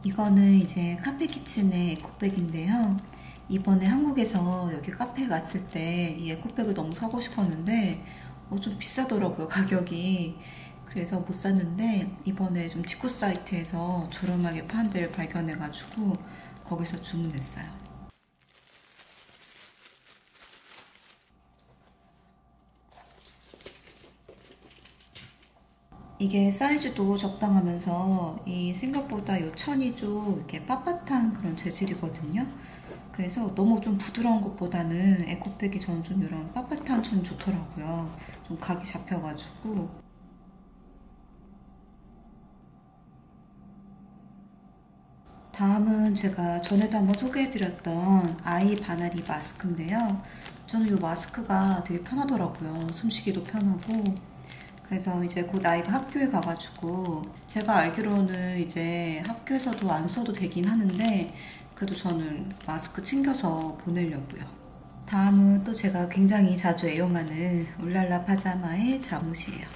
이거는 이제 카페 키친의 에코백인데요. 이번에 한국에서 여기 카페 갔을 때 이 에코백을 너무 사고 싶었는데 좀 비싸더라고요, 가격이. 그래서 못 샀는데 이번에 좀 직구 사이트에서 저렴하게 파는 데를 발견해가지고 거기서 주문했어요. 이게 사이즈도 적당하면서 이 생각보다 요 천이 좀 이렇게 빳빳한 그런 재질이거든요. 그래서 너무 좀 부드러운 것보다는 에코백이 저는 좀 이런 빳빳한 천이 좋더라고요. 좀 각이 잡혀가지고. 다음은 제가 전에도 한번 소개해드렸던 아이 바나리 마스크인데요. 저는 이 마스크가 되게 편하더라고요. 숨쉬기도 편하고. 그래서 이제 곧 아이가 학교에 가가지고 제가 알기로는 이제 학교에서도 안 써도 되긴 하는데 그래도 저는 마스크 챙겨서 보내려고요. 다음은 또 제가 굉장히 자주 애용하는 울랄라 파자마의 잠옷이에요.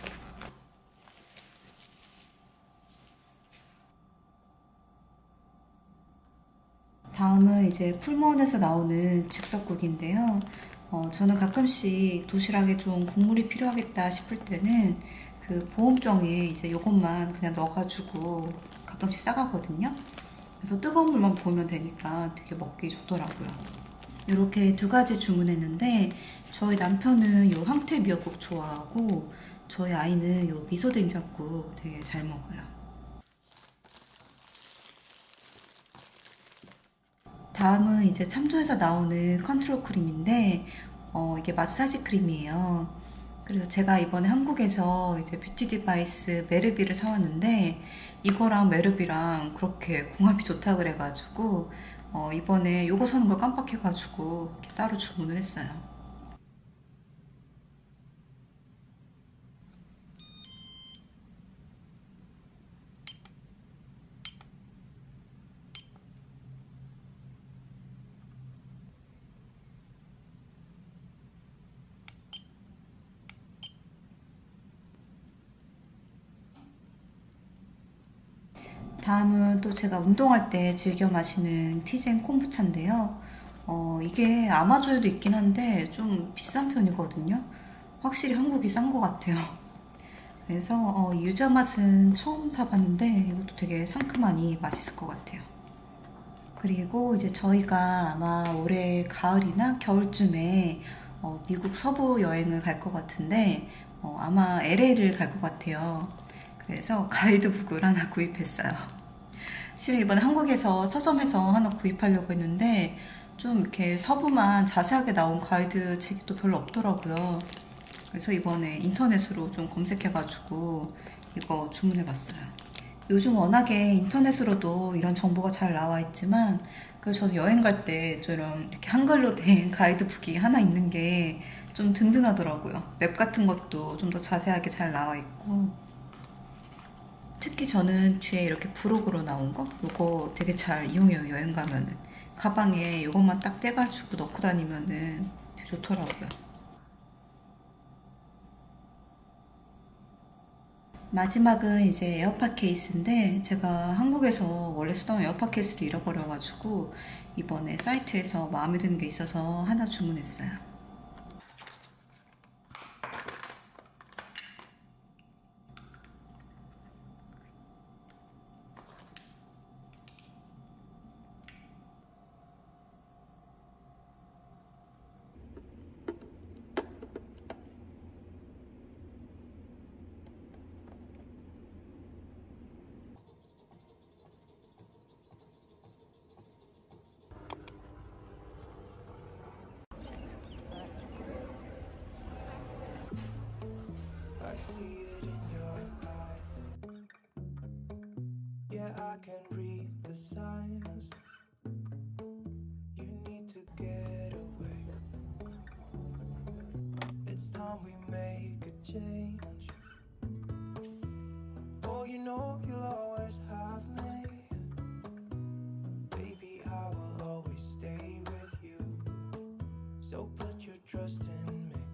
다음은 이제 풀무원에서 나오는 즉석국인데요. 저는 가끔씩 도시락에 좀 국물이 필요하겠다 싶을 때는 그 보온병에 이제 요것만 그냥 넣어가지고 가끔씩 싸가거든요. 그래서 뜨거운 물만 부으면 되니까 되게 먹기 좋더라고요. 이렇게 두 가지 주문했는데 저희 남편은 요 황태 미역국 좋아하고 저희 아이는 요 미소된장국 되게 잘 먹어요. 다음은 이제 참조에서 나오는 컨트롤 크림인데 이게 마사지 크림이에요. 그래서 제가 이번에 한국에서 이제 뷰티 디바이스 메르비를 사왔는데 이거랑 메르비랑 그렇게 궁합이 좋다 그래가지고 이번에 요거 사는 걸 깜빡해가지고 이렇게 따로 주문을 했어요. 다음은 또 제가 운동할 때 즐겨 마시는 티젠 콤부차인데요. 이게 아마존에도 있긴 한데 좀 비싼 편이거든요. 확실히 한국이 싼 것 같아요. 그래서 유자 맛은 처음 사봤는데 이것도 되게 상큼하니 맛있을 것 같아요. 그리고 이제 저희가 아마 올해 가을이나 겨울쯤에 미국 서부 여행을 갈 것 같은데 아마 LA를 갈 것 같아요. 그래서 가이드북을 하나 구입했어요. 실은 이번에 한국에서 서점에서 하나 구입하려고 했는데 좀 이렇게 서부만 자세하게 나온 가이드 책이 또 별로 없더라고요. 그래서 이번에 인터넷으로 좀 검색해가지고 이거 주문해봤어요. 요즘 워낙에 인터넷으로도 이런 정보가 잘 나와 있지만 그래서 저도 여행 갈 때 좀 이렇게 한글로 된 가이드북이 하나 있는 게 좀 든든하더라고요. 맵 같은 것도 좀 더 자세하게 잘 나와 있고 특히 저는 뒤에 이렇게 부록으로 나온 거 이거 되게 잘 이용해요. 여행 가면은 가방에 이것만 딱 떼가지고 넣고 다니면은 되게 좋더라고요. 마지막은 이제 에어팟 케이스인데 제가 한국에서 원래 쓰던 에어팟 케이스를 잃어버려가지고 이번에 사이트에서 마음에 드는 게 있어서 하나 주문했어요. I see it in your eye. Yeah, I can read the signs. You need to get away. It's time we make a change. Oh, you know you'll always have me. Baby, I will always stay with you. So put your trust in me.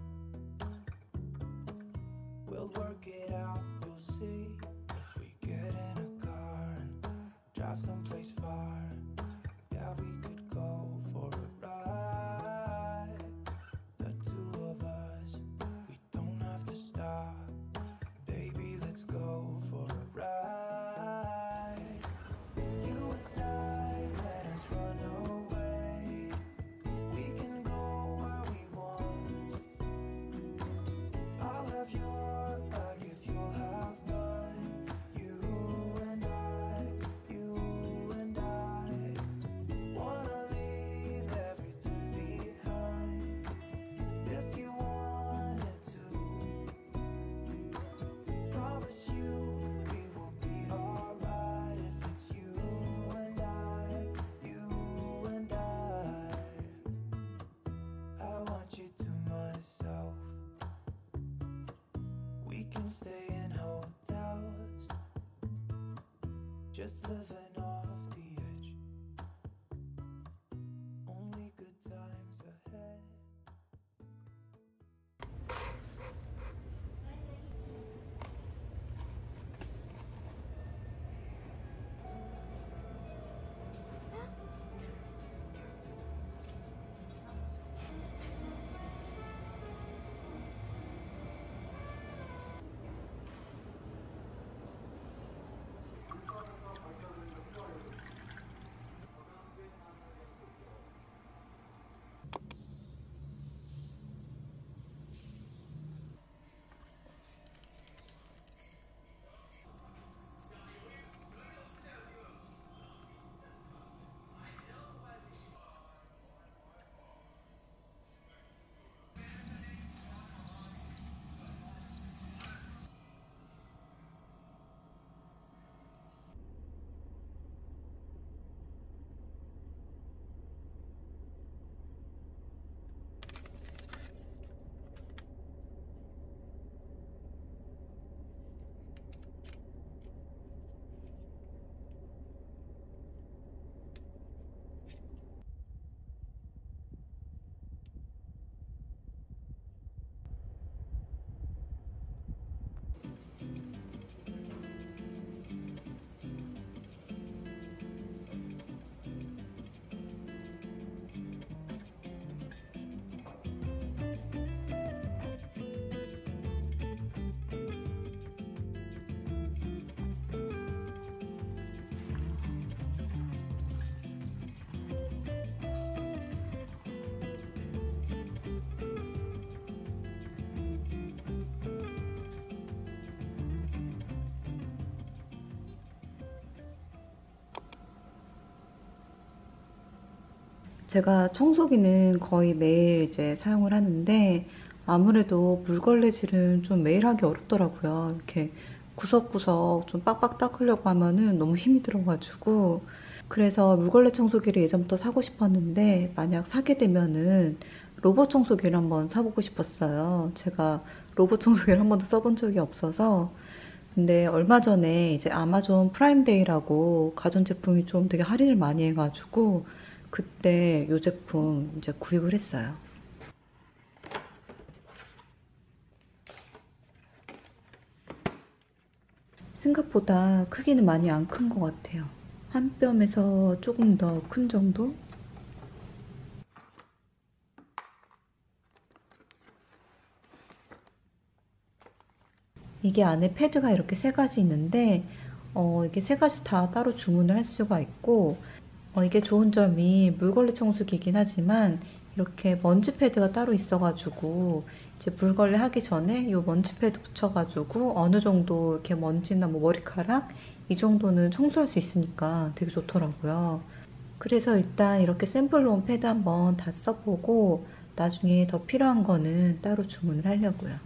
We'll work it out, you'll see. If we get in a car and drive someplace just living off the edge. Only good times ahead. 제가 청소기는 거의 매일 이제 사용을 하는데 아무래도 물걸레질은 좀 매일 하기 어렵더라고요. 이렇게 구석구석 좀 빡빡 닦으려고 하면은 너무 힘이 들어가지고 그래서 물걸레 청소기를 예전부터 사고 싶었는데 만약 사게 되면은 로봇 청소기를 한번 사보고 싶었어요. 제가 로봇 청소기를 한 번도 써본 적이 없어서 근데 얼마 전에 이제 아마존 프라임데이라고 가전제품이 좀 되게 할인을 많이 해가지고 그때 이 제품 이제 구입을 했어요. 생각보다 크기는 많이 안 큰 것 같아요. 한 뼘에서 조금 더 큰 정도? 이게 안에 패드가 이렇게 세 가지 있는데 이게 세 가지 다 따로 주문을 할 수가 있고 이게 좋은 점이 물걸레 청소기이긴 하지만 이렇게 먼지 패드가 따로 있어가지고 이제 물걸레 하기 전에 이 먼지 패드 붙여가지고 어느 정도 이렇게 먼지나 뭐 머리카락 이 정도는 청소할 수 있으니까 되게 좋더라고요. 그래서 일단 이렇게 샘플로 온 패드 한번 다 써보고 나중에 더 필요한 거는 따로 주문을 하려고요.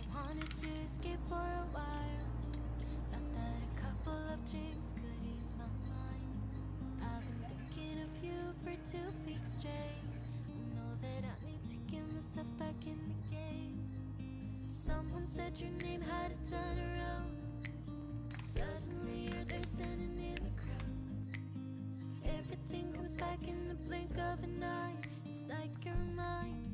wanted to escape for a while. Thought that a couple of drinks could ease my mind. I've been thinking of you for 2 weeks straight. I know that I need to get myself back in the game. Someone said your name had a turn around. Suddenly you're there standing in the crowd. Everything comes back in the blink of an eye. It's like you're mine.